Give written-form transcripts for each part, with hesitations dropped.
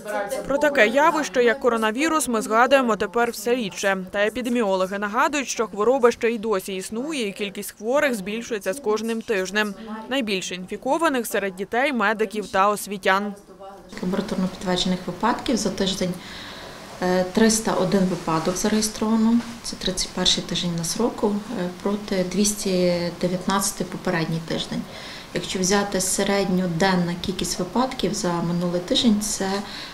Про таке явище, як коронавірус, ми згадуємо тепер все рідше. Та епідеміологи нагадують, що хвороба ще й досі існує, і кількість хворих збільшується з кожним тижнем. Найбільше інфікованих серед дітей, медиків та освітян. Лабораторно підтверджених випадків за тиждень 301 випадок зареєстровано, це 31-й тиждень на року, проти 219 попередній тиждень. Якщо взяти середньоденна кількість випадків за минулий тиждень, це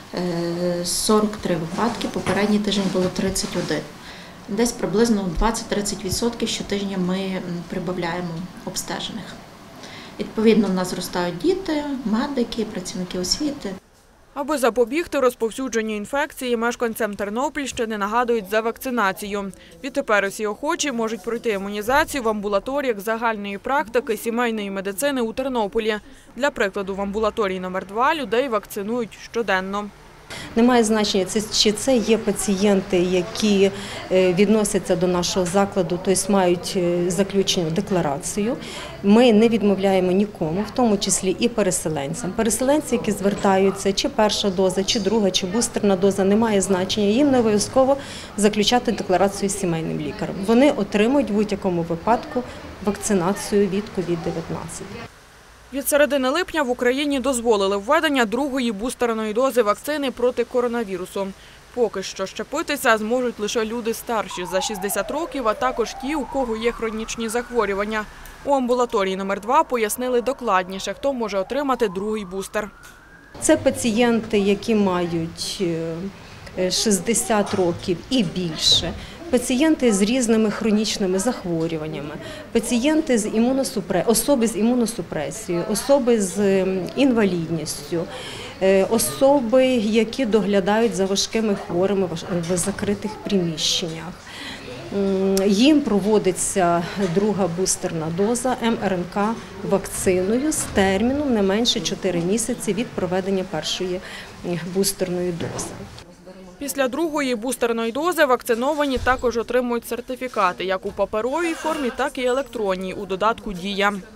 43 випадки, попередній тиждень було 31. Десь приблизно 20-30% щотижня ми прибавляємо обстежених. Відповідно, в нас зростають діти, медики, працівники освіти. Аби запобігти розповсюдженню інфекції, мешканцям Тернопільщини нагадують за вакцинацію. Відтепер усі охочі можуть пройти імунізацію в амбулаторіях загальної практики сімейної медицини у Тернополі. Для прикладу, в амбулаторії номер 2 людей вакцинують щоденно. Немає значення, чи це є пацієнти, які відносяться до нашого закладу, тобто мають заключену декларацію. Ми не відмовляємо нікому, в тому числі і переселенцям. Переселенці, які звертаються, чи перша доза, чи друга, чи бустерна доза, немає значення. Їм не обов'язково заключати декларацію з сімейним лікарем. Вони отримують в будь-якому випадку вакцинацію від COVID-19. Від середини липня в Україні дозволили введення другої бустерної дози вакцини проти коронавірусу. Поки що щепитися зможуть лише люди старші за 60 років, а також ті, у кого є хронічні захворювання. У амбулаторії номер 2 пояснили докладніше, хто може отримати другий бустер. Це пацієнти, які мають 60 років і більше. Пацієнти з різними хронічними захворюваннями, пацієнти особи з імуносупресією, особи з інвалідністю, особи, які доглядають за важкими хворими в закритих приміщеннях. Їм проводиться друга бустерна доза МРНК-вакциною з терміном не менше 4 місяці від проведення першої бустерної дози. Після другої бустерної дози вакциновані також отримують сертифікати як у паперовій формі, так і електронній у додатку «Дія».